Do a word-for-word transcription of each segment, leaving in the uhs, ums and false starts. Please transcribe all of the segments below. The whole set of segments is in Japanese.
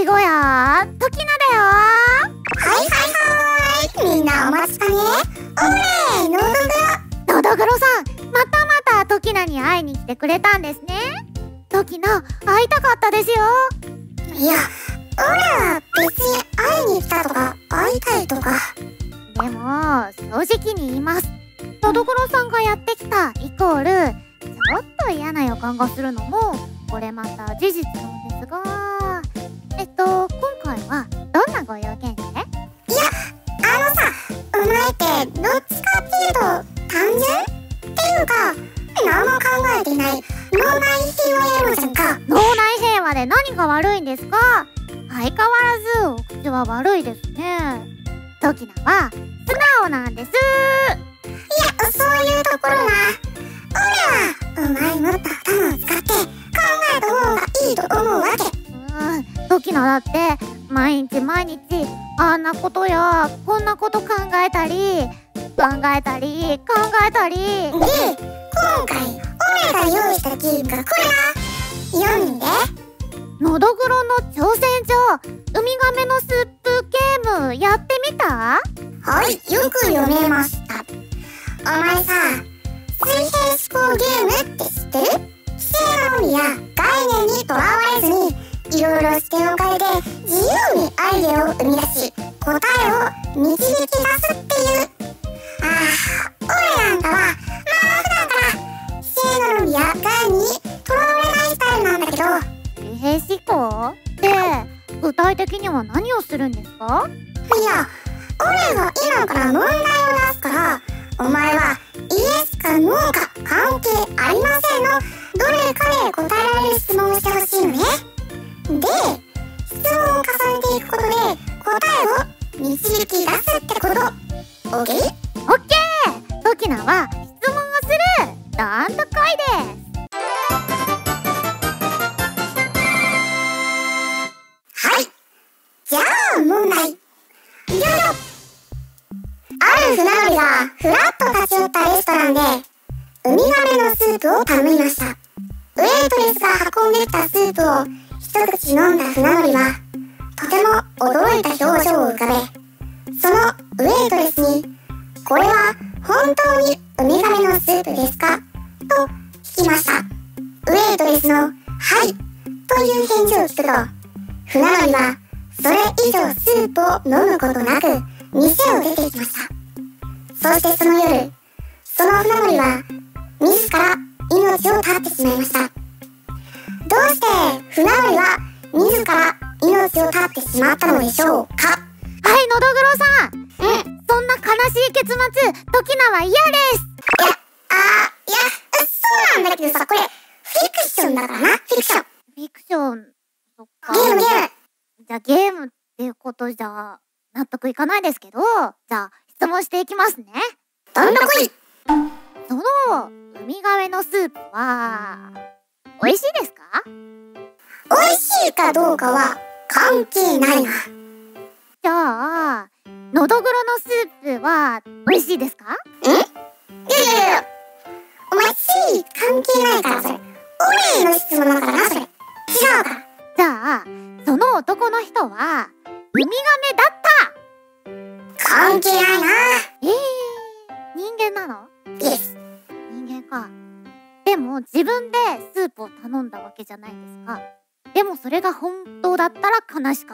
ちごやトキナだよ。 はいはいはい、みんなお待ちかね。おれのどぐろ。 のどぐろさん、またまたトキナに会いに来てくれたんですね。トキナ、会いたかったですよ。 いや、俺は別に会いに来たとか会いたいとか。 でも正直に言います。のどぐろさんがやってきたイコールちょっと嫌な予感がするのもこれまた事実なんですが、えっと今回はどんなご用件で？ いや、あのさ、お前ってどっちかっていうと単純っていうか何も考えていない脳内平和野郎じゃんか。 脳内平和で何が悪いんですか？相変わらずお口は悪いですね。トキナは素直なんです。 いや、そういうところな。俺はお前もっと頭を使って考えた方がいいと思うわけ。 うーん、トキナだって毎日毎日あんなことやこんなこと考えたり考えたり考えたりで、 今回俺が用意したゲームがこれだ。読んで。 のどぐろの挑戦状ウミガメのスープゲームやってみた？ はい、よく読めました。お前さ、水平思考ゲームって知ってる？規制のみや概念にとらわれずにいろいろ視点を変えて自由にアイデアを生み出し答えを導き出すっていう。ああ、俺なんかはまあ普段から規制のみや概念にとらわれないスタイルなんだけど。 水平思考って具体的には何をするんですか？ いや、俺が今から問題を出すからお前はイエスかノーか関係ありませんのどれかで答えられる質問をしてほしいのね。で、質問を重ねていくことで答えを導き出すってこと。オッケー？オッケー。トキナは質問をする。どんとこいです。 はい、じゃあ問題。いよいよ。ある船乗りがふらっと立ち寄ったレストランでウミガメのスープを頼みました。ウェイトレスが運んできたスープを一口飲んだ船乗りはとても驚いた表情を浮かべ、そのウェイトレスに「これは本当にウミガメのスープですか?」と聞きました。ウェイトレスの「はい」という返事を聞くと船乗りはそれ以上スープを飲むことなく店を出て行きました。そしてその夜、その船乗りは自ら命を絶ってしまいました。どうして船乗りは自ら命を絶ってしまったのでしょうか？ はい、のどぐろさん。 うん。 そんな悲しい結末、トキナは嫌です。 いや、あー、いや、そうなんだけどさ、これフィクションだからな、フィクション。 フィクション、そっか。 ゲームゲーム。 じゃあゲームっていうことじゃ納得いかないですけど、じゃあ質問していきますね。 どんどこい。 そのウミガメのスープは美味しいですか？ 美味しいかどうかは関係ないな。 じゃあのどぐろのスープは美味しいですか？ ん？いやいやいや、お前地位関係ないからそれ。俺への質問だからなそれ。違うから。 じゃあその男の人はウミガメだった。 関係ないな。 えー、人間なの？ イエス。 人間か。でも自分でスープを頼んだわけじゃないですか。でもそれが本当だったら悲しかった。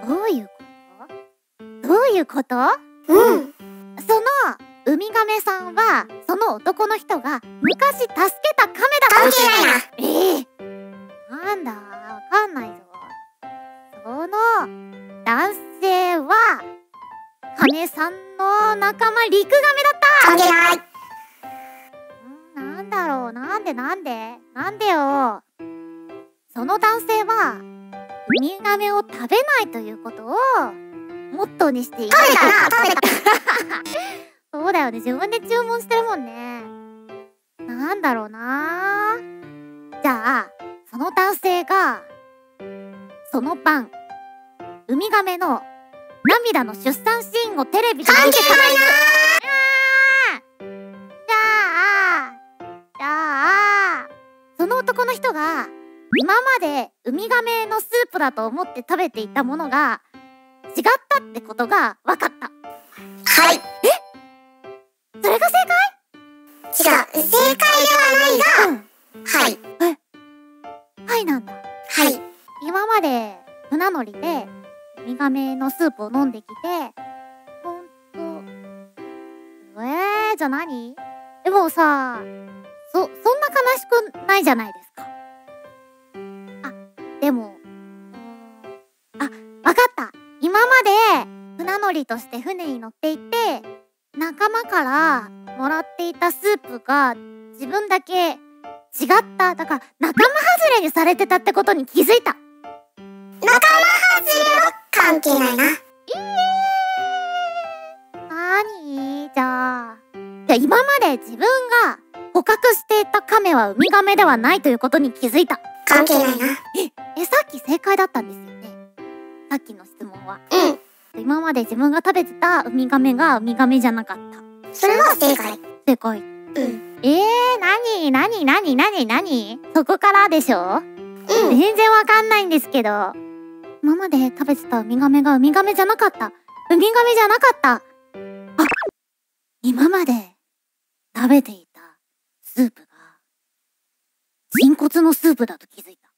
どういうことどういうことうん。 そのウミガメさんはその男の人が昔助けたカメだ。 関係ないな。 ええー、なんだわかんないぞ。その男性はカメさんの仲間リクガメだった。 関係ない。 んなんだろう、なんでなんでなんでよ。その男性はウミガメを食べないということをモットーにしている。 食べたな、食べた。 そうだよね、自分で注文してるもんね。なんだろうな。じゃあその男性がその晩ウミガメの涙の出産シーンをテレビで見てた。 関係ないな。 じゃあじゃあその男の人が今までウミガメのスープだと思って食べていたものが違ったってことが分かった。 はい。 え？それが正解？ 違う、正解ではないが、うん、はい。 え？はいなんだ。 はい。 今まで船乗りでウミガメのスープを飲んできて、ほんと、えー、じゃあ何？でもさ、そ、そんな悲しくないじゃないですか。あ、でも、あ、わかった。今まで船乗りとして船に乗っていて、仲間からもらっていたスープが自分だけ違った。だから仲間外れにされてたってことに気づいた。 仲間外れは関係ないな。えー、なに？じゃあ、じゃあ今まで自分が捕獲していたカメはウミガメではないということに気づいた。 関係ないな。 え、え、さっき正解だったんですよね。さっきの質問は。 うん。 今まで自分が食べてたウミガメがウミガメじゃなかった。 それは正解。 正解。 うん。 えー、なになになになになにそこからでしょ？うん。全然わかんないんですけど。今まで食べてたウミガメがウミガメじゃなかった。ウミガメじゃなかった。あ、今まで食べていたスープが人骨のスープだと気づいた。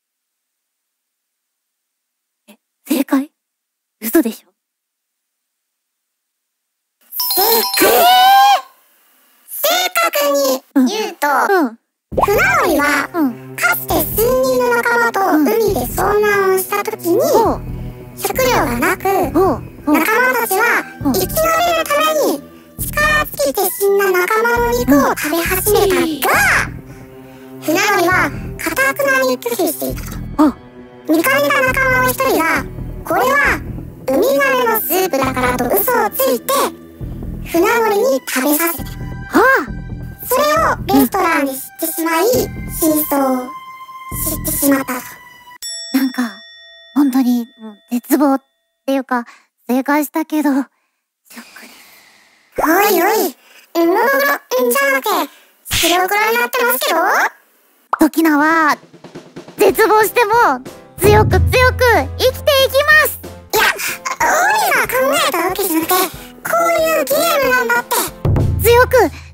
え、正解？嘘でしょ？ 正解！正確に言うと、うん、船乗りは、うん、かつて数人の仲間と海で遭難をした時に、うん、食料がなく、うん、仲間たちは生き延びるために力尽きて死んだ仲間の肉を食べ始めたが、船乗りは堅くなに拒否していたと。見かねた仲間の一人が、これはウミガメのスープだからと嘘をついて船乗りに食べさせた。 はあ、 それをレストランで知ってしまい、真相を知ってしまったと。 なんか本当にもう絶望っていうか正解したけどショックです。 おいおい、ノドグロじゃなくて白黒になってますけど。 時菜は絶望しても強く強く生きていきます。 いや、俺が考えたわけじゃなくて、こういうゲームなんだって。 強く